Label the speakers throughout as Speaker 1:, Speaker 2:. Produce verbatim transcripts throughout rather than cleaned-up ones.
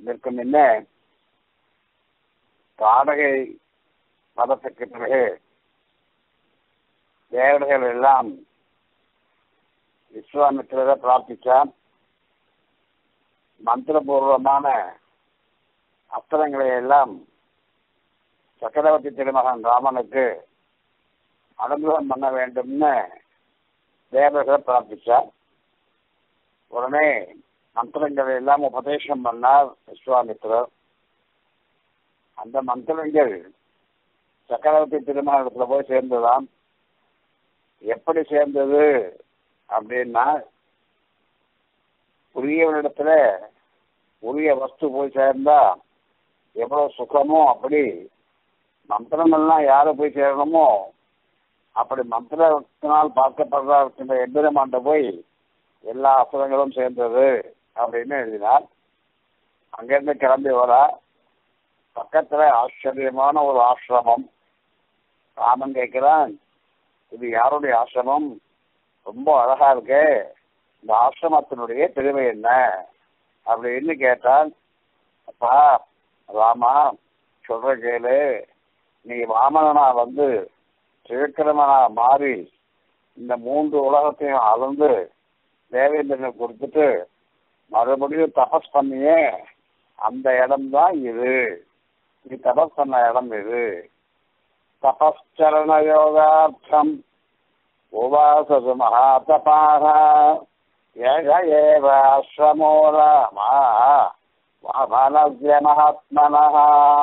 Speaker 1: இதற்கு முன்னே தாடகை பதத்துக்கு பிறகு தேவர்கள் எல்லாம் விஸ்வாமித்திரரை பிரார்த்திச்சார். மந்திரபூர்வமான அஸ்திரங்களை எல்லாம் சக்கரவர்த்தி திருமகன் ராமனுக்கு அனுகிரகம் பண்ண வேண்டும்னு தேவர்களை பிரார்த்திச்சார். உடனே மந்திரங்களை எல்லாம் உபதேசம் பண்ணார் விஸ்வாமித்திரர். அந்த மந்திரங்கள் சக்கரவர்த்தி திருமணத்துல போய் சேர்ந்துதான். எப்படி சேர்ந்தது அப்படின்னா, உரியவனிடத்துல உரிய வஸ்து போய் சேர்ந்தா எவ்வளவு சுகமோ அப்படி மந்திரங்கள்லாம் யாரு போய் சேரணுமோ அப்படி மந்திரத்தினால் பார்க்கப்படுற எந்திரமாண்ட போய் எல்லா அசுரங்களும் சேர்ந்தது அப்படின்னு எழுதினார். அங்கிருந்து கிளம்பி வர பக்கத்துல ஆச்சரியமான ஒரு ஆசிரமம். ராமன் கேட்கிறான், இது யாருடைய ஆசிரமம்? ரொம்ப அழகா இருக்கு, இந்த ஆசிரமத்தினுடைய பெருமை என்ன அப்படின்னு கேட்டான். அப்பா ராமா, சொல்ற கேளு, நீ வாமனனா வந்து திரிவிக்ரமனா மாறி இந்த மூன்று உலகத்தையும் அளந்து தேவேந்திரனை கொடுத்துட்டு மறுபடியும் தபஸ் பண்ணியே அந்த இடம்தான் இது. நீ தபஸ் பண்ண இடம் இது. தபஸ்சரண யோகார்த்தம் உவாசது மகாதபாக ஏக ஏவ ஆஸ்ரமோ ராமா வாமனஸ்ய மகாத்மனஹ.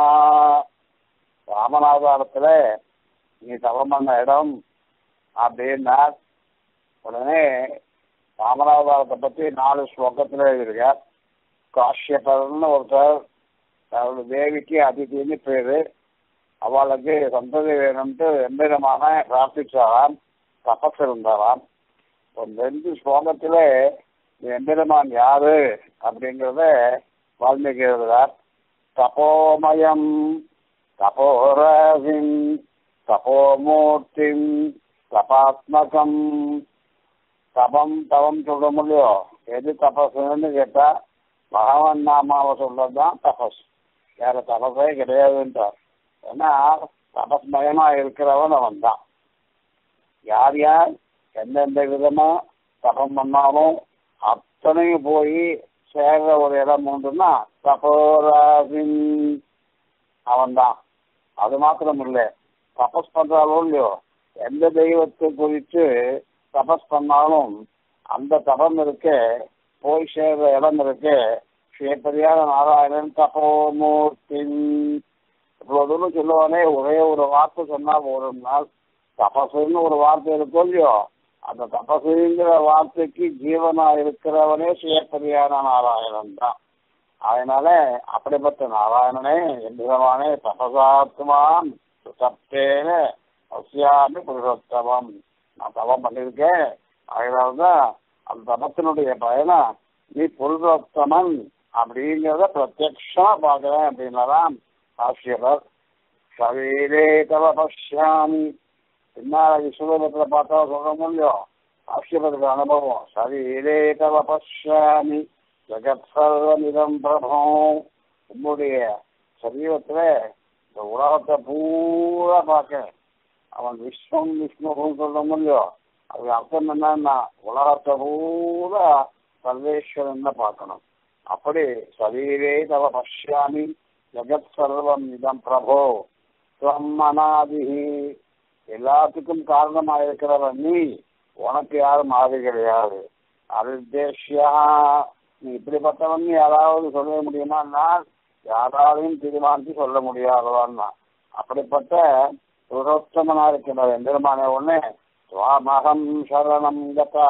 Speaker 1: ராமநாதாரத்துல நீ தவம் பண்ண இடம் அப்படின்னா உடனே ராமநாதாரத்தை பத்தி நாலு ஸ்லோகத்துல எழுதியிருக்கார். காஷ்யபர்னு ஒருத்தர், அவருடைய தேவிக்கு அதிதின்னு பேரு, அவளுக்கு சந்ததி வேணும்ட்டு எம்பெருமான பிரார்த்திச்சாராம், தபஸ் இருந்தாராம். ஒரு ரெண்டு ஸ்லோகத்துல எம்பெருமான் யாரு அப்படிங்கிறத வால்மீகி எழுதுறார். தபோமயம் தபோரவின் தபோமூர்த்திம் தபாத்மகம். தபம் தவம் சொல்ல முடியும், எது தபஸ்ன்னு கேட்டா பகவான் நாமாவை சொல்றதுதான் தபஸ், வேற தபஸே கிடையாதுன்றார். ஏன்னா தபஸ்மயமா இருக்கிறவன் அவன் தான். யார் யார் எந்தெந்த விதமா தபம் பண்ணாலும் அத்தனையும் போய் சேர்ற ஒரு இடம் உண்டுன்னா தபோராசின் அவன் தான். அது மாத்திரம் இல்லை, தபஸ் பண்றாலும் இல்லையோ எந்த தெய்வத்தை குறித்து தபஸ் பண்ணாலும் அந்த தபம் இருக்க போய் சேர்ற இடம் இருக்கு. ஸ்ரீபரியான நாராயணன் தபோமூர்த்தி இவ்வளவு தூரம் சொல்லுவானே, ஒரே ஒரு வார்த்தை சொன்னால் ஒரு நாள் தபசுன்னு ஒரு வார்த்தை இருக்கும் இல்லையோ, அந்த தபசுங்கிற வார்த்தைக்கு ஜீவனா இருக்கிறவனே ஸ்ரீபரியான நாராயணன் தான். அதனால அப்படிப்பட்ட நாராயணனே எந்திரமானே தபசாத்மான் சப்தேன அவசியாமி புருஷோத்தமம். நான் தவம் பண்ணியிருக்கேன், அதனால்தான் அந்த தபத்தினுடைய பயனா நீ புருஷோத்தமன் அப்படிங்கிறத பிரத்யக்ஷமா பார்க்கிறேன் அப்படின்னாதான் ஆசிரியர். சரீரே தவ பஷ்யாமி, பின்னால விஸ்வரூபத்துல பார்த்தா சொல்ல முடியும், ஆசிரியருக்கு அனுபவம். சரீரே தவ பஷ்யாமி ஜெகத் சர்வமிதம் பிரபோ. உன்னுடைய சரீரத்துல இந்த உலகத்தை பூரா பார்க்க. அவன் விஸ்வம் விஷ்ணுன்னு சொல்ல முடியும், அது அர்த்தம் என்னன்னா உலகத்தை பூரா சர்வேஸ்வரன் பார்க்கணும். அப்படி சரீரே தவ பஷ்யாமி ஜெகத் சர்வம் இதம் பிரபோ துவம் அநாதிஹி. எல்லாத்துக்கும் காரணமாக இருக்கிறவன் நீ, உனக்கு யாரும் ஆதி கிடையாது. அருத்தேஷ்யா, நீ இப்படிப்பட்டவன் யாராவது சொல்ல முடியுமா? நான் யாராலையும் தீர்மானித்து சொல்ல முடியாதவன்னா. அப்படிப்பட்ட புருஷோத்தமனா இருக்கிற எம்பெருமானே ஒண்ணு சுவாமகம் சரணம் கதா.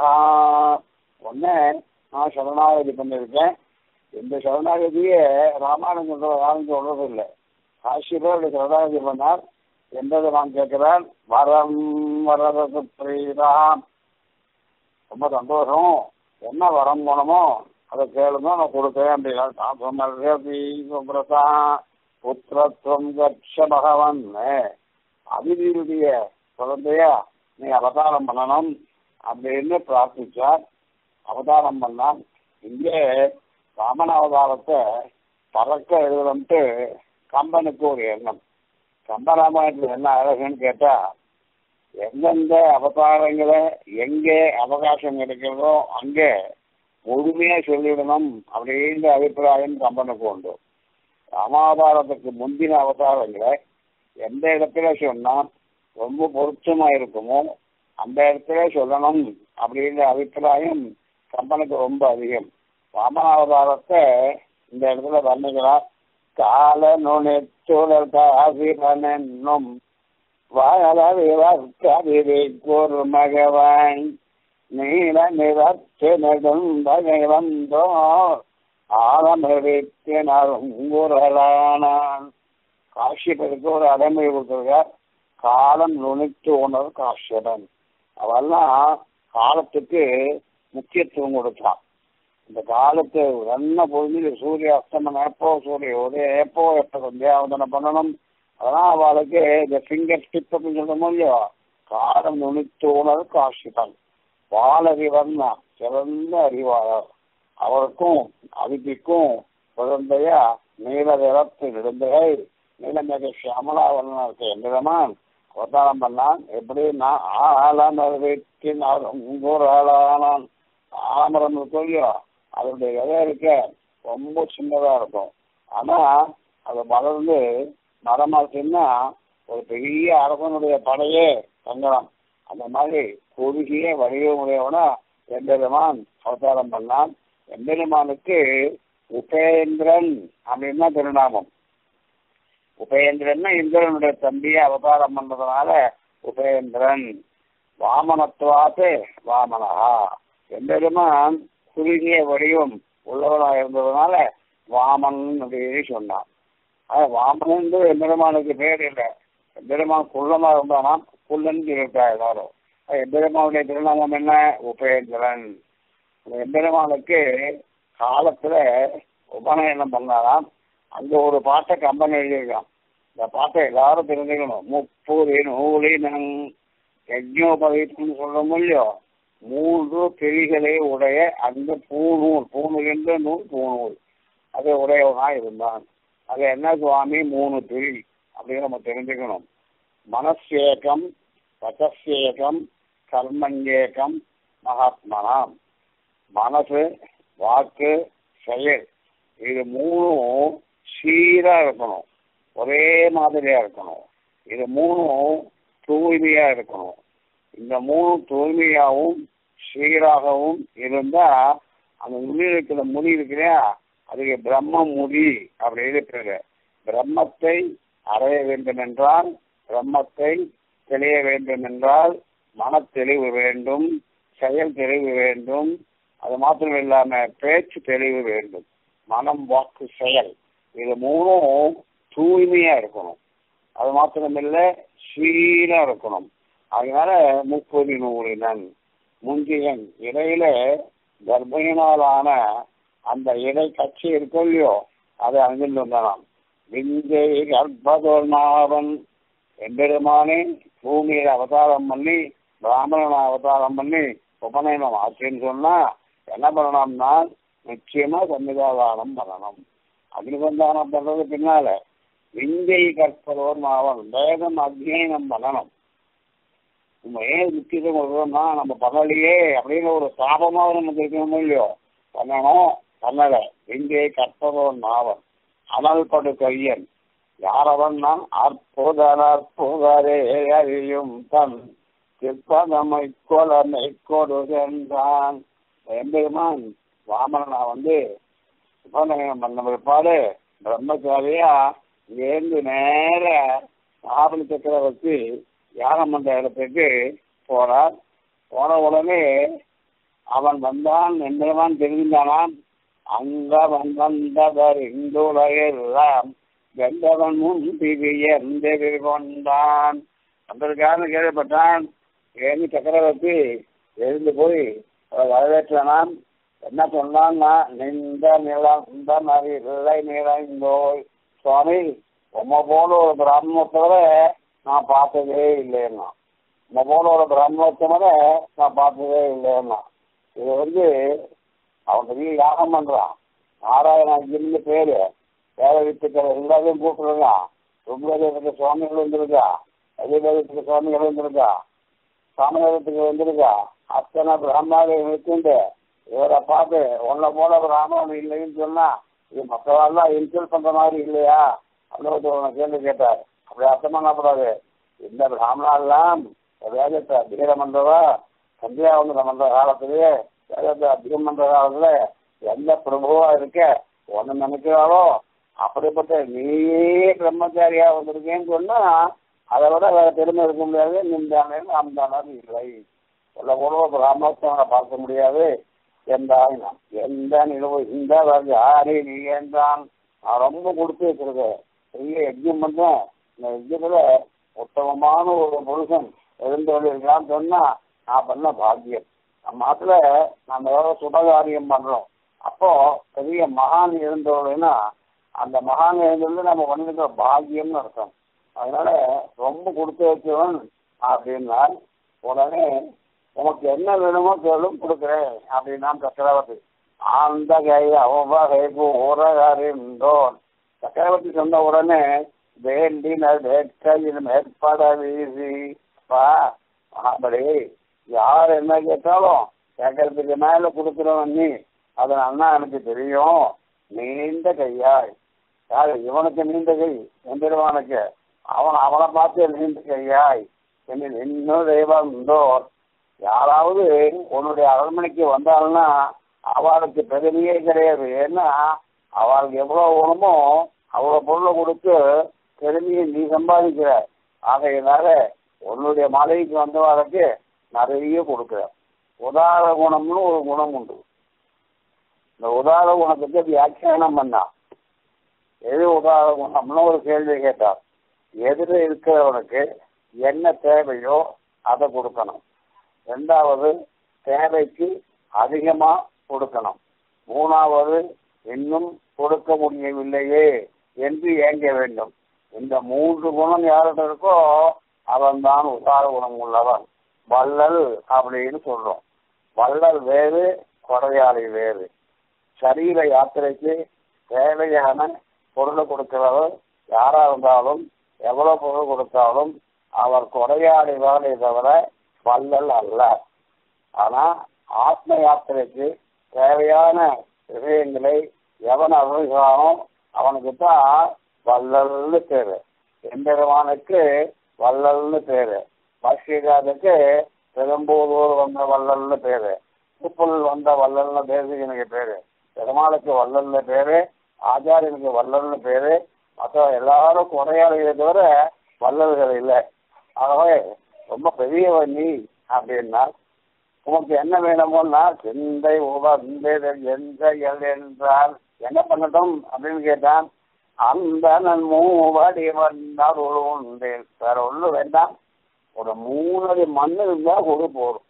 Speaker 1: ஒண்ணு நான் சரணாகதி பண்ணியிருக்கேன். இந்த சரணாகதியே ராமாயணம் சொல்ற யாரும் சொல்றது இல்லை. காசியப்பருடைய சரணாகதி பண்ணார். எந்தது நான் கேட்கிறான், வரம் வரது பிரீதாம். ரொம்ப சந்தோஷம், என்ன வரம் போனமோ அதை கேளுங்க, நான் கொடுத்தேன் அப்படின்னா. புத்திரத்துவம் கட்ச பகவன், அதிதியுடைய குழந்தையா நீ அவதாரம் பண்ணணும் அப்படின்னு பிரார்த்திச்சார். அவதாரம் பண்ணான். இங்கே ராமன் அவதாரத்தை பறக்க எழுதணும்ட்டு கம்பனுக்கு ஒரு எண்ணம். கம்பராமாயணத்தில் என்ன அழகுன்னு கேட்டா, எந்தெந்த அவதாரங்களை எங்கே அவகாசம் கிடைக்கிறதோ அங்கே முழுமையா சொல்லிவிடணும் அப்படின்ற அபிப்பிராயம் கம்பனுக்கு உண்டு. ராமாவதாரத்துக்கு முந்தின அவதாரங்களை எந்த இடத்துல சொன்னா ரொம்ப பொருத்தமா இருக்குமோ அந்த இடத்துல சொல்லணும் அப்படின்ற அபிப்பிராயம் கம்பனுக்கு ரொம்ப அதிகம். ராமாவதாரத்தை இந்த இடத்துல வர்ணிக்கிறார். கால நுழைச்சூழல் காசிரனும் ஒரு மகவான் நீல நிறத்து நெடும் வகை வந்தோ ஆழமித்தினரும் குரலானான். காஷ்யபருக்கு ஒரு அடைமொழி கொடுத்திருக்கார். காலம் நுழைத்து உணர் காஷ்யபன். அவெல்லாம் காலத்துக்கு முக்கியத்துவம் கொடுத்தான். இந்த காலத்து என்ன பொழுது சூரிய அஸ்தமனம் எப்போ, சூரிய உதயம் எப்போ, எப்போ சந்தியாவதனை பண்ணணும், அதெல்லாம் அவளுக்கு இந்த ஃபிங்கர் ஸ்டிப் அப்படின்னு சொல்ல இல்லையோ. காலம் நுழைத்து உணர் காஷ்யபன். பாலறிவன்னா சிறந்த அறிவாளர். அவருக்கும் அதிதிக்கும் குழந்தையா நீல நிறத்து நெடுந்தகை நீலமிக சியாமலாவரனா இருக்க எந்திரமான் அவதாரம் பண்ணான். எப்படின்னா ஆலமரத்தின் ஆளானான். ஆலமரம் சொல்லியோ அதனுடைய விதை இருக்க ரொம்ப சின்னதா இருக்கும். ஆனா அது வளர்ந்து மரமா சின்ன ஒரு பெரிய அரசனுடைய படையே தங்கலாம். அந்த மாதிரி குறுகிய வடிவமுடையவனா எம்பெருமான் அவதாரம் பண்ணான். எம்பெருமானுக்கு உபேந்திரன் அப்படின்னா திருநாமம். உபேந்திரன்னா இந்திரனுடைய தம்பியை அவதாரம் பண்ணதுனால உபேந்திரன். வாமனத்துவாத்து வாமனஹா. எம்பெருமான் குறுகிய வடிவம் உள்ளவனாக இருந்ததுனால வாமன் அப்படின்னு சொன்னான். அது வாமன் எம்பெருமானுக்கு பேர் இல்லை. எம்பெருமான் குள்ளமா இருந்தானாம், குள்ளன் இருக்கா எல்லாரும். எம்பெருமானுடைய திருநாமம் என்ன? உபேந்திரன். எம்பெருமானுக்கு காலத்துல உபநயனம் பண்ணாராம். அங்க ஒரு பாட்டை கம்பன் எழுதியிருக்கான். இந்த பாட்டை எல்லாரும் தெரிஞ்சுக்கணும். முப்பூரி நூலினன் யஜ்னோபவீதம்னு சொல்ற இல்லையோ, மூன்று பிரிகளை உடைய அந்த பூநூல், பூணுகின்ற நூல் பூநூல் அது உடையவனா இருந்தான். அது என்ன சுவாமி? மூணு பிரி அப்படின்னு நம்ம தெரிஞ்சுக்கணும். மனசேகம், வசசேகம், கர்மஞ்சேகம், மகாத்மனாம். மனசு, வாக்கு, செயல் இது மூணும் சீரா இருக்கணும், ஒரே மாதிரியா இருக்கணும். இது மூணும் தூய்மையா இருக்கணும். இந்த மூணு தூய்மையாகவும் சீராகவும் இருந்தா அந்த முடி இருக்கிற முடி இருக்கிறையா அதுக்கு பிரம்ம முடி அப்படின்னு பேரு. பிரம்மத்தை அடைய வேண்டும் என்றால், பிரம்மத்தை தெளிய வேண்டும் என்றால் மன தெளிவு வேண்டும், செயல் தெளிவு வேண்டும். அது மாத்திரம் இல்லாம பேச்சு தெளிவு வேண்டும். மனம், வாக்கு, செயல் இது மூணும் தூய்மையா இருக்கணும். அது மாத்திரமில்லை சீரா இருக்கணும். அதனால முப்பது நூலினன் முஞ்சியன் இடையில கர்ப்பையினாலான அந்த இடை கட்சி இருக்கும் இல்லையோ அது அங்கிருந்து வந்தான். விஞ்சை கர்ப்பதோர்மாவன் எம்பெருமானே பூமியில அவதாரம் பண்ணி பிராமணனை அவதாரம் பண்ணி உபநயனம் ஆச்சுன்னு சொன்னா என்ன பண்ணணும்னா நிச்சயமா சன்னிதாதானம் பண்ணணும். அக்னிசந்தானம் பண்றது பின்னால விஞ்சை கற்பதோர் மாவன் வேதம் அத்தியனம் பண்ணணும். நம்ம ஏன் முக்கியத்துவம் கொடுக்கணும்னா நம்ம பண்ணலையே அப்படின்னு ஒரு சாபமாக நமக்கு இருக்கணும் இல்லையோ, பண்ணணும். பண்ணல. விஞ்சை கற்பதோர் மாவன் அனல்படு கையன் யாரவன்னா அற்புதன் அற்புதரே அறியும் தன் திருப்பதமை கொலமை கொடுகின்றான். எம்பெருமான் வாமனா வந்து உபநயனம் பண்ண பிற்பாடு பிரம்மச்சாரியா இங்கேருந்து நேர மகாபலி சக்கரவர்த்தி யாகம் பண்ற இடத்துக்கு போறார். போன உடனே அவன் வந்தான், எம்பெருமான் தெரிந்தானான். அங்க வந்தவர் இந்துலகெல்லாம் வெந்தவன் முன் பிரியந்து கொண்டான். வந்ததுக்காக கேள்விப்பட்டான். ஏன்னு சக்கரவர்த்தி எழுந்து போய் வரவேற்றான். என்ன சொன்னான்னா, நின்ற நிலம் இந்த மாதிரி இல்லை நிறைந்தோய் சுவாமி, உம்ம போல ஒரு பிராமணத்தவரை நான் பார்த்ததே இல்லைன்னா, உம்ம போல ஒரு பிராமணத்தவரை நான் பார்த்ததே இல்லைன்னா. இது வந்து அவன் பெரிய யாகம் பண்றான். நாராயணகிரின்னு பேரு. வேலை வித்துக்கள் எல்லாத்தையும் கூப்பிடுறா. ருக்வேதத்துக்கு சுவாமிகள் வந்திருக்கா, எதிர்வேதத்துக்கு சுவாமிகள் வந்திருக்கா, சாமவேதத்துக்கு வந்திருக்கா. அத்தனை பிராமணாவை நிறுத்திண்டு இவரை பார்த்து உன்னை போல பிராமணன் இல்லைன்னு சொன்னா இது மற்றவாள்லாம் இன்சல்ட் பண்ற மாதிரி இல்லையா அப்படின்னு ஒரு கேள்வி கேட்டார். அப்படி அர்த்தம் பண்ணக்கூடாது. இந்த பிராமணாலாம் வேதத்தை அத்தியம் பண்றவா, சந்தியாவந்தனம் பண்ற காலத்திலேயே வேதத்தை அத்தியம் பண்ற காலத்துல எந்த பிரபுவா இருக்க ஒன்னு நினைக்கிறாளோ அப்படிப்பட்ட நீயே பிரம்மச்சாரியா வந்திருக்கேன்னு சொன்னா அதை விட வேற பெருமை இருக்க முடியாது. நின்றானே அம்தானது இல்லை. சொல்ல கூட பிராமணத்தை பார்க்க முடியாது. என்றான் எந்த நிலவு இந்த யாரே நீ என்றான். நான் ரொம்ப கொடுத்து வச்சிருக்கேன், பெரிய யஜ்யம் பண்றேன். இந்த யஜ்யத்துல உத்தமமான ஒரு புருஷன் எழுந்தவர்கள் இருக்கான்னு சொன்னா நான் பண்ண பாக்கியம். நம்ம நாட்டுல நம்ம எவ்வளோ சுபகாரியம் பண்றோம். அப்போ பெரிய மகான் இருந்தவர்கள்னா அந்த மகான் எழுந்தது நம்ம பண்ணிருக்கிற பாக்கியம்னு அர்த்தம். அதனால ரொம்ப கொடுத்து வச்சவன் அப்படின்னா உடனே உனக்கு என்ன வேணுமோ கேளும் கொடுக்குறேன் அப்படின்னா சக்கரவர்த்தி. அந்த கை அவ்வகைக்கு ஊரகாரின்றோன் சக்கரவர்த்தி சொன்ன உடனே வேண்டின வேட்கையில் மேற்பட வீசி பா அப்படி யார் என்ன கேட்டாலும் கேட்கறதுக்கு மேல கொடுக்குறவன் நீ. அதன் அண்ணா எனக்கு தெரியும். நீண்ட கையாய் யாரு இவனுக்கு நீண்ட கை எந்திரவானுக்கு அவன் அவனை பார்த்து நீண்ட கையாய் என்னில் இன்னும் தெய்வம் உண்டோர். யாராவது உன்னுடைய அரண்மனைக்கு வந்தாள்னா அவளுக்கு பெருமையே கிடையாது. ஏன்னா அவளுக்கு எவ்வளவு வேணுமோ அவ்வளவு பொருளை கொடுத்து பெருமையை நீ சம்பாதிக்கிற. ஆகையினால உன்னுடைய மலைக்கு வந்தவளுக்கு நிறைய கொடுக்குற. உதார குணம்னு ஒரு குணம் உண்டு. இந்த உதார குணத்துக்கு வியாக்கியானம் பண்ணா எது உதார குணம்னு ஒரு கேள்வி கேட்டார். எதிர இருக்கிறவனுக்கு என்ன தேவையோ அதை கொடுக்கணும். ரெண்டாவது தேவைக்கு அதிகமா கொடுக்கணும். மூணாவது இன்னும் கொடுக்க முடியவில்லையே என்று ஏங்க வேண்டும். இந்த மூன்று குணம் யார்கிட்ட இருக்கோ அவன் தான் உதார குணம் உள்ளவன். வள்ளல் அப்படின்னு சொல்றோம். வள்ளல் வேறு, கொடையாளி வேறு. சரீர யாத்திரைக்கு தேவையான பொருளை கொடுக்கிறவர் யாரா இருந்தாலும் எவ்வளவு பொருள் கொடுத்தாலும் அவர் கொடையாளி வேலை தவிர வள்ளல் அல்ல. ஆனா ஆத்ம யாத்திரைக்கு தேவையான விஷயங்களை எவன் அருள்கிறானோ அவனுக்கு தான் வள்ளல்னு பேரு. எம்பெருமானுக்கு வள்ளல்னு பேரு. பாஷ்யகாரனுக்கு பெரும்போதூர் வந்த வள்ளல்னு பேரு. உப்புல் வந்த வள்ளல்னு பேரு எனக்கு பேரு. பெருமாளுக்கு வள்ளல்னு பேரு, ஆச்சாரியனுக்கு வள்ளல்னு பேரு. மற்ற எல்லாரும் கொடையாளிகளை தவிர வள்ளல்கள் இல்லை. ஆகவே ரொம்ப பெரியவன் நீ அப்படின்னா உனக்கு என்ன வேணுமோன்னா சிந்தை உபந்தேதல் எந்த எல் என்றால் என்ன பண்ணட்டும் அப்படின்னு கேட்டான். அந்த நன் மூவடி வந்தால் ஒரு உண்டு வேற ஒண்ணு வேண்டாம். ஒரு மூணடி மண்ணு இருந்தா ஒரு போடும்.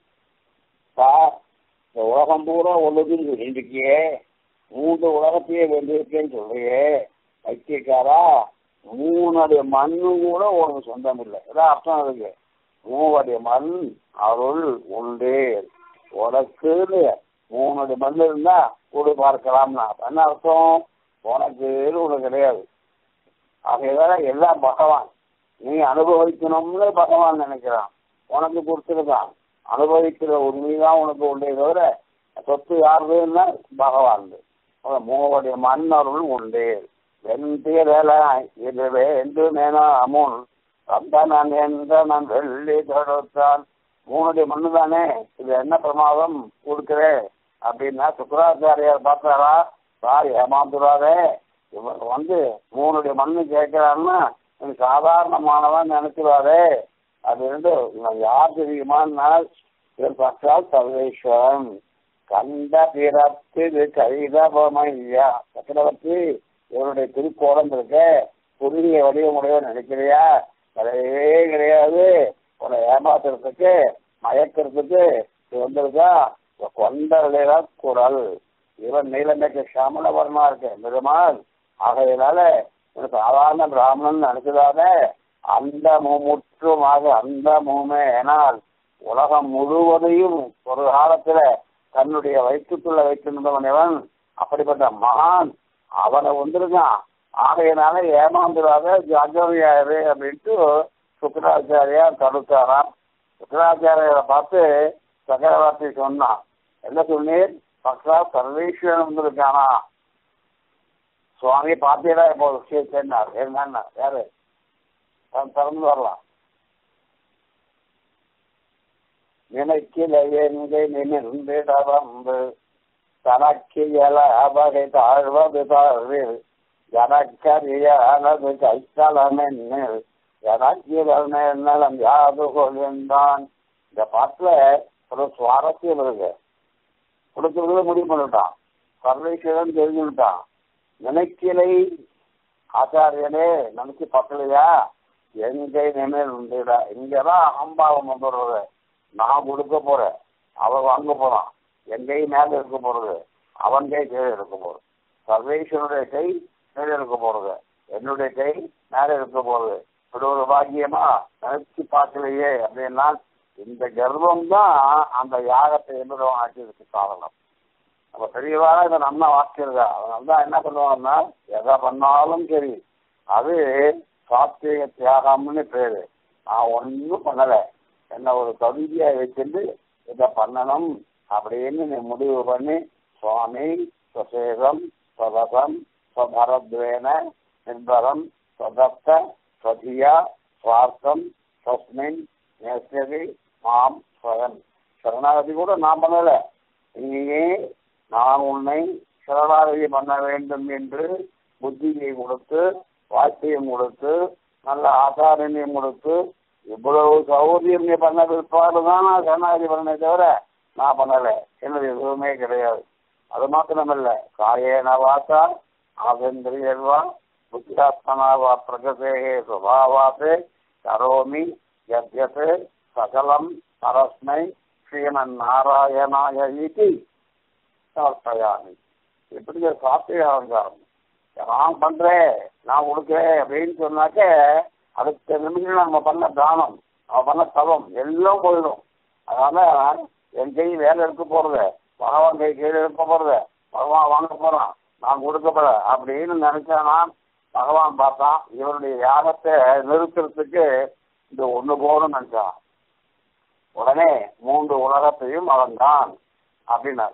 Speaker 1: இந்த உலகம் பூரா ஒழுதுன்னு சொல்லிருக்கியே, மூன்று உலகத்தையே வென்றிருக்கேன்னு சொல்றியே வைத்தியக்காரா, மூணடி மண்ணு கூட உனக்கு சொந்தம் இல்லை. இதான் அர்த்தம் இருக்கு. மூவடி மண் அருள் உண்டு. உனக்கு மூணடி மண் இருந்தா கூடு பார்க்கலாம்னா என்ன அர்த்தம்? உனக்கு உனக்கு கிடையாது. ஆகையால எல்லாம் பகவான். நீ அனுபவிக்கணும்னு பகவான் நினைக்கிறான். உனக்கு கொடுத்துருக்கான். அனுபவிக்கிற உண்மைதான் உனக்கு உண்டே தவிர சொத்து யாருன்னா பகவான். மூவடி மண் அருள் உண்டு. வெண்திரளாய் இது வேண்டும் என அமுன் அந்த நான் என்ற நான் வெள்ளி தொடுத்தான். மூணுடைய மண்ணு தானே, இது என்ன பிரமாதம் கொடுக்குறேன் அப்படின்னா சுக்கராச்சாரியார் பார்த்தாரா, சார் ஏமாந்துடாதே, இவன் வந்து மூணுடைய மண்ணு கேட்கிறான்னா சாதாரணமானவன் நினைச்சுவாரே. அது வந்து இவன் யார் தெரியுமான்னா இவர் பற்றால் சர்வேஸ்வரன். கண்ட பிறப்பு கைதபமையா சக்கரவர்த்தி இவருடைய திருக்கோலம் இருக்க குறுகிய வடிவமுடைய நினைக்கிறியா? கிடையவே கிடையாது. உன்னை ஏமாத்துறதுக்கு மயக்கிறதுக்கு வந்திருக்கா கொண்டா குரல். இவன் நீலமைக்கு சமண வர்ணமா இருக்கு பெருமாள். ஆகையினால சாதாரண பிராமணன் நினைச்சதால அந்த முற்றுமாக அந்த மூமே ஏனால் உலகம் முழுவதையும் ஒரு காலத்துல தன்னுடைய வயிற்றுக்குள்ள வைத்திருந்தவன் இவன். அப்படிப்பட்ட மகான் அவனை வந்திருக்கான். ஆகையினால ஏமாந்துடாத ஜாகிரதையாரு அப்படின்ட்டு சுக்கராச்சாரியார் தடுத்தாராம். சுக்கராச்சாரியரை பார்த்து சக்கரவர்த்தி சொன்னான், என்ன சொன்னீர்? பக்கா சர்வேஸ்வரன் வந்திருக்கானா? சுவாமி பார்த்தீரா இப்போ விஷயத்தார் என்னன்னா யாரு திறந்து வரலாம். நினைக்கல எங்கை நிமிர்ந்திடவந்து தனக்கியல அபகை தாழ்வது தாழ்வு எனக்கறியானது கைத்தலமென்னு எனக்கிறம் யாது கொள்கின்றான். இந்த பாட்டுல ஒரு சுவாரஸ்யம் இருக்கு. கொடுக்கறது முடிவு பண்ணிட்டான், சர்வேஸ்வரன் தெரிஞ்சுட்டான். நினைக்கலை ஆச்சாரியனே நினைச்சு பக்கலையா? எங்கை நினைவு உண்டுட. இங்கதான் அகம்பாவம் வந்துடுறது. நான் கொடுக்க போறேன், அவன் வாங்க போறான். என் கை மேல இருக்க போறது, அவன் கை கீழே இருக்க போறது. சர்வேஸ்வரனுடைய கை கீழே இருக்க போறது, என்னுடைய கை மேல இருக்க போறது. இப்படி ஒரு பாக்கியமா நினைச்சு பார்க்கலையே அப்படின்னா இந்த கர்வம் தான் அந்த யாகத்தை எதிரும் ஆக்கியதுக்கு காரணம். நம்ம பெரியவாக இதை நம்ம வாக்கியிருக்கா. அதனால தான் என்ன பண்ணுவாங்கன்னா எதை பண்ணாலும் சரி அது சாத்திய தியாகம்னு பேரு. நான் ஒன்றும் பண்ணலை, என்ன ஒரு கவிதையை வச்சுட்டு இதை பண்ணணும் அப்படின்னு நீ முடிவு பண்ணி சுவாமி சுசேகம் ஸ்வதம் ஸ்வபரத்வேன நிர்பரம் ஸ்வதப்த ஸ்வதியா சுவார்த்தம் ஸ்வஸ்மின் நேசதி மாம் ஸ்வயம். சரணாகதி கூட நான் பண்ணலை, நீயே நான் உன்னை சரணாகதி பண்ண வேண்டும் என்று புத்தியை கொடுத்து வாக்கியம் கொடுத்து நல்ல ஆசாரண்யம் கொடுத்து இவ்வளவு சௌகரியம் நீ பண்ண பிற்பாடுதான் நான் சரணாகதி பண்ணே தவிர நான் பண்ணலை. என்னது எதுவுமே கிடையாது. அது மாத்திரமல்ல, காயேன வாசா ஆவேந்திரியர்வா புத்தியாத்மனாவா பிரகதேகே சுபாவாத்து கரோமி யத்யத் சகலம் பரஸ்மை ஸ்ரீமன் நாராயணாய இதி சாஸ்திரயாமி. இப்படி சாத்திய அலங்காரம். நான் பண்றேன், நான் கொடுக்குறேன் அப்படின்னு சொன்னாக்க அடுத்த நிமிஷம் நம்ம பண்ண தானம், நம்ம பண்ண தவம் எல்லாம் போயிடும். அதனால என் கை வேலை இருக்க போறது, பகவான் கை கீழே இருக்க போறது, பகவான் வாங்க போறான், நான் கொடுக்கப்பட அப்படின்னு நினைச்சானா பகவான் பார்த்தான். இவருடைய யாகத்தை நிறுத்துறதுக்கு இந்த ஒண்ணு போகணும்னு நினைச்சான். உடனே மூன்று உலகத்தையும் அளந்தான் அப்படின்னார்.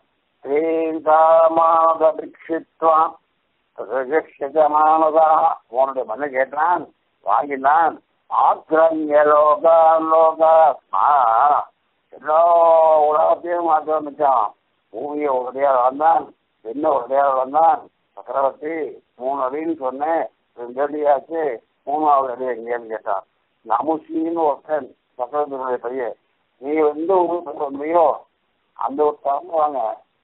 Speaker 1: உன்னுடைய மண்ணை கேட்டான், வாங்கினான். ஆக்கிரமியலோகான் லோகா எல்லா உலகத்தையும் ஆக்கிரமிச்சான். பூமியை உடனடியாக வந்தான், என்ன உடனடியாக வந்தான். சக்கரவர்த்தி மூணு அடின்னு சொன்னேன், ரெண்டு அடியாச்சு, மூணாவது அடி எங்கேன்னு கேட்டான். நமுசின்னு ஒருத்தன் சக்கரவர்த்தியுடைய பையன், நீ எந்த உருவத்துக்கு வந்தியோ அந்த ஒரு தரம்பு வாங்க,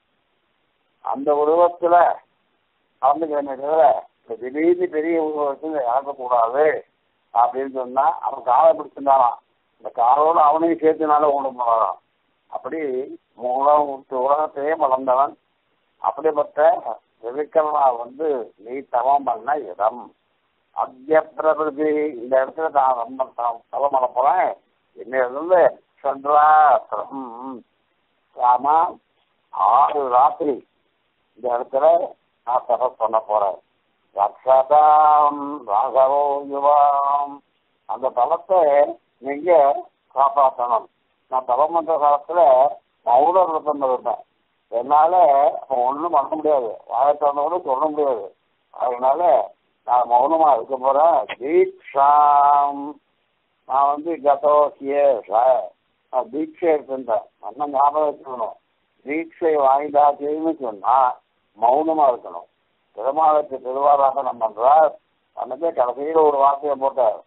Speaker 1: அந்த உருவத்துல கலந்துக்கிறமே தவிர இந்த திடீர்னு பெரிய உருவத்துல இறக்கக்கூடாது அப்படின்னு சொன்னா அவன் காலை பிடிச்சிருந்தானான். இந்த காலோடு அவனையும் சேர்த்துனால கொண்டு போனாராம். அப்படி மூலம் உலகத்தையே வளர்ந்தவன். அப்படிப்பட்ட விவிக்கரனா வந்து நீ தவம் பண்ண இடம் அத்திய பிரபதி. இந்த இடத்துல நான் ரொம்ப தவம் பண்ண போறேன். இன்னிலிருந்து சந்திராத்திரம் ஆமா ஆறு ராத்திரி இந்த இடத்துல நான் தபஸ் பண்ண போறேன். ரக்ஷதாம் ராகவோ யுவாம். அந்த தலத்தை நீங்க காப்பாற்றணும். நான் தவம் பண்ற காலத்துல மௌன விரதம் இருப்பேன். என்னால ஒன்றும் பண்ண முடியாது, வாயத்தவங்க கூட சொல்ல முடியாது. அதனால நான் மௌனமா இருக்க போறேன். தீட்சாம் நான் வந்து கதோசிய நான் தீட்சை இருக்கின்றேன். நல்லா ஞாபகம் வச்சுக்கணும். தீட்சை வாய்ந்தாச்சுன்னு சொன்னா மௌனமா இருக்கணும். பெருமாளுக்கு திருவாராதனம் பண்றார். அன்னைக்கே கடைசியில் ஒரு வார்த்தையை போட்டார்,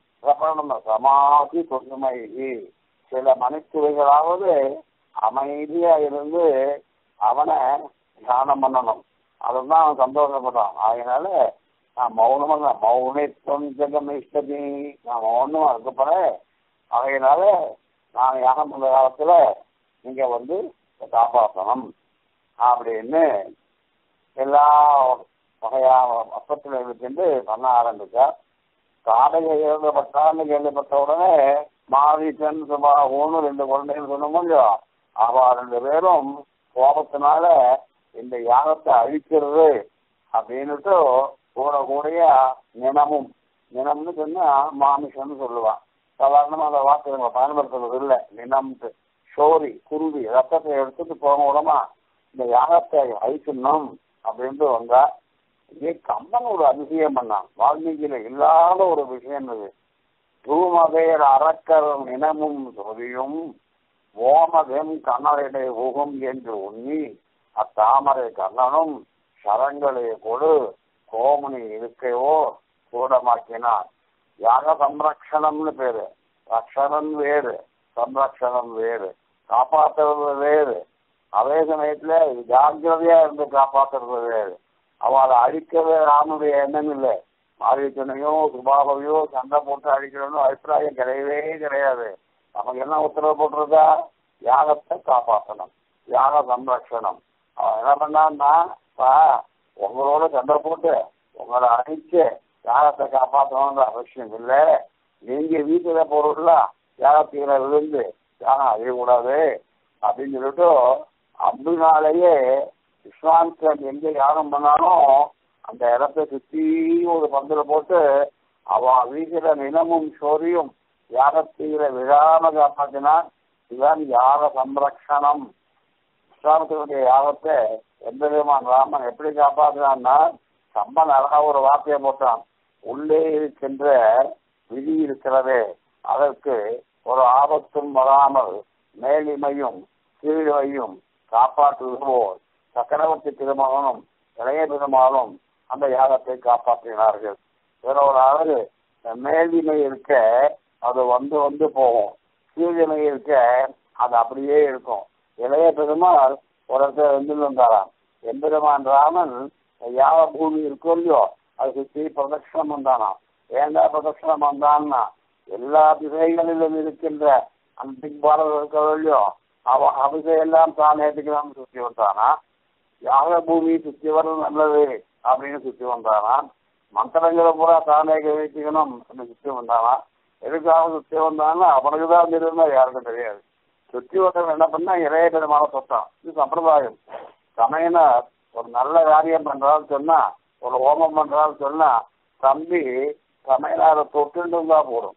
Speaker 1: சமாதி பொறுமை. சில மணித்துறைகளாவது அமைதியா இருந்து அவனை தியானம் பண்ணணும். அதுதான் அவன் சந்தோஷப்பட்டான். அதனால நான் மௌனமா மௌனித்தம் ஜெகமிஷ்டதி நான் மௌனமா இருக்கப்பறேன். அதனால நான் யாகம் பண்ற காலத்துல நீங்க வந்து காப்பாற்றணும் அப்படின்னு எல்லா வகையான அப்பத்துல இருந்து பண்ண ஆரம்பிச்சா. காடையை எழுதப்பட்டான்னு கேள்விப்பட்ட உடனே மாரீசன் சுபாவும் ரெண்டு குழந்தைகள் சொன்ன முடியும். அவ ரெண்டு பேரும் கோபத்தினால இந்த யாகத்தை அழிக்கிறது அப்படின்னுட்டு கூட கூடிய நினமும், நினம்னு சொன்னா மாமிசம்னு சொல்லுவான். சாதாரணமாக அந்த வார்த்தை நம்ம பயன்படுத்துறது இல்லை. நினம்ட்டு சோரி குருவி ரத்தத்தை எடுத்துட்டு போக விடமா இந்த யாகத்தை அழிக்கணும் அப்படின்ட்டு வந்தா. இதே கம்பன் ஒரு அதிசயம் பண்ணான். வால்மீகியில இல்லாத ஒரு விஷயம் இது. தூமதையர் அறக்கரும் நினமும் சொரியும் ஓமதெம் கண்ணரை ஊகம் என்று உண்ணி அத்தாமரை கண்ணனும் சரங்களை கொடு கோமணி இருக்கையோ கூடமாக்கினார். யாக சம்ரக்ஷணம்னு பேரு. ரக்ஷணம் வேறு, சம்ரக்ஷணம் வேறு, காப்பாற்றுறது வேறு. அதே சமயத்துல ஜாக்கிரதையா இருந்து காப்பாற்றுறது வேறு. அவளை அழிக்கவே ராமனுடைய எண்ணம் இல்லை. மாரீச்சனையோ சுபாவையோ சண்டை போட்டு அழிக்கணும்னு அபிப்பிராயம் கிடையவே கிடையாது. நமக்கு என்ன உத்தரவு போட்டிருக்கா? யாகத்தை காப்பாற்றணும், யாக சம்ரக்ஷணம். அவன் என்ன பண்ணான்னா, உங்களோட சண்டை போட்டு உங்களை அழிச்சு யாகத்தை காப்பாற்றணுன்ற அவசியம் இல்லை. நீங்க வீட்டுல பொருள்ல யாகத்தீரை விழுந்து யாகம் அழியக்கூடாது அப்படின்னு சொல்லிட்டு அப்படினாலேயே விஸ்வாமித்திரன் எங்க யாகம் பண்ணாலும் அந்த இடத்த சுற்றி ஒரு பந்தல போட்டு அவ வீட்டுல நிலமும் சோரியும் யாகத்தீரை விழாம காப்பாற்றினான். இதுதான் யாக சம்ரக்ஷணம். விஸ்வாமித்திரனுடைய யாகத்தை எந்த விதமான ராமன் எப்படி காப்பாற்றினான்னா, கம்பன் அழகா ஒரு வார்த்தையை போட்டான். உள்ளே இருக்கின்ற விதி இருக்கிறதே அதற்கு ஒரு ஆபத்தும் வராமல் மேலிமையும் கீழ்மையும் காப்பாற்றுவோர் சக்கரவர்த்தி திருமகனும் இளைய பெருமாளும் அந்த யாகத்தை காப்பாற்றினார்கள். வேற ஒரு அழகு, மேலிமை இருக்க அது வந்து வந்து போகும், கீழிமை இருக்க அது அப்படியே இருக்கும். இளைய பெருமாள் ஒரு இடத்துல வந்து வந்தாராம். எம்பெருமான் ராமன் யாக பூமி இருக்கும் இல்லையோ அது சுற்றி பிரதட்சணம் வந்தானாம். ஏண்டா பிரதட்சணம் வந்தான்னா, எல்லா திசைகளிலும் இருக்கின்ற அந்த திக்பாலர் இருக்கிற இல்லையோ அவ அபிஷையெல்லாம் தான் ஏற்றுக்கலாம்னு சுற்றி வந்தானா. யாக பூமி சுற்றி வர்றது நல்லது அப்படின்னு சுற்றி வந்தானா. மந்திரங்களை பூரா தானே வைக்கணும் அப்படின்னு சுற்றி வந்தானா. எதுக்காக சுற்றி வந்தான்னா அவனுக்கு தான் தெரியுமா, யாருக்கும் தெரியாது. சுற்றி வந்தவன் என்ன பண்ணா இறைய பெருமாளை தொட்டான். இது சம்பிரதாயம். சமயனர் ஒரு நல்ல காரியம் பண்றான்னு சொன்னா, ஒரு ஹோமம் பண்றான்னு சொன்னா தம்பி சமையலார தொட்டுன்னு இருந்தா போடும்,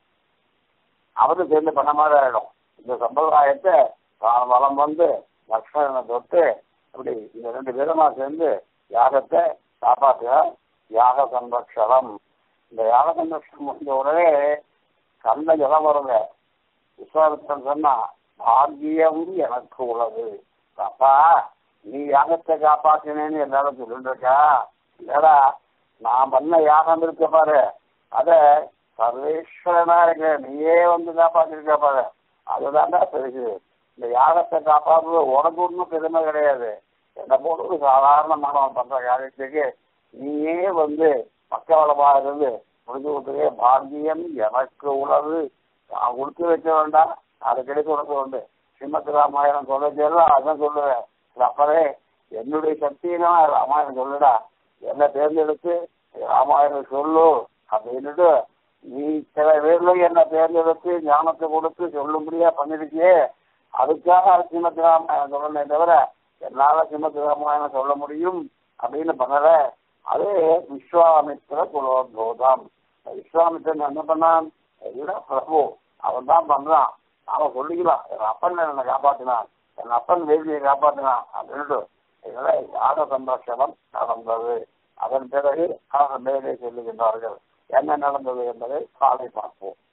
Speaker 1: அவரு சேர்ந்து பண்ண மாதிரி ஆயிடும். இந்த சம்பிரதாயத்தை தான் வளம் வந்து லக்ஷ்மணனை தொட்டு அப்படி இந்த ரெண்டு பேருமா சேர்ந்து யாகத்தை காப்பாற்ற யாக சம்ரக்ஷணம். இந்த யாக சம்ரக்ஷணம் முடிஞ்ச உடனே கண்ண ஜலம் வருங்க. விஸ்வாமித்திரன் சொன்னா, பாக்கியம் எனக்கு உள்ளது. அப்பா நீ யாகத்தை காப்பாற்றினேன்னு எல்லாரும் சொல்லிட்டு இருக்கா, இல்லடா நான் பண்ண யாகம் இருக்க பாரு, அத சர்வேஸ்வரனா இருக்க நீயே வந்து காப்பாற்றிருக்க பாரு, அதுதான்டா பெருசு. இந்த யாகத்தை காப்பாற்றுறது உனக்கு ஒன்றும் பெருமை கிடையாது. என்னை போல ஒரு சாதாரணமானவன் பண்ற காரியத்துக்கு நீயே வந்து பக்கவளமா இருந்து முடிஞ்சு கொடுத்துருக்கே. பாக்கியம் எனக்கு உள்ளது. நான் கொடுத்து வைக்க வேண்டாம், அது கிடைக்க உனக்கு உண்டு. ஸ்ரீமத் ராமாயணம் சொல்லச்செல்லாம் அதான் சொல்லுவேன். அப்பறே என்னுடைய சக்தினா ராமாயணம் சொல்லுடா, என்ன தேர்ந்தெடுத்து ராமாயணம் சொல்லு அப்படின்னுட்டு நீ சில பேர்ல என்ன தேர்ந்தெடுத்து ஞானத்தை கொடுத்து சொல்லும்படியா பண்ணிருக்கியே, அதுக்காக ஸ்ரீமத் ராமாயணம் சொல்லணே தவிர என்னால ஸ்ரீமத் ராமாயணம் சொல்ல முடியும் அப்படின்னு பண்ணல. அது விஸ்வாமித்திர குலோத்போதம். விஸ்வாமித்திரன் என்ன பண்ணான், பிரபு அவன் தான் பண்றான், அவன் சொல்லிக்கலாம் என் அப்பன் என்னை காப்பாற்றினான், என் அப்பன் வேதியை காப்பாற்றினான் அப்படின்ட்டு இதெல்லாம் யாக சம்ரட்சணம் நடந்தது. அதன் பிறகு அவர்கள் மேலே சொல்லுகின்றார்கள். என்ன நடந்தது என்பதை காலை பார்ப்போம்.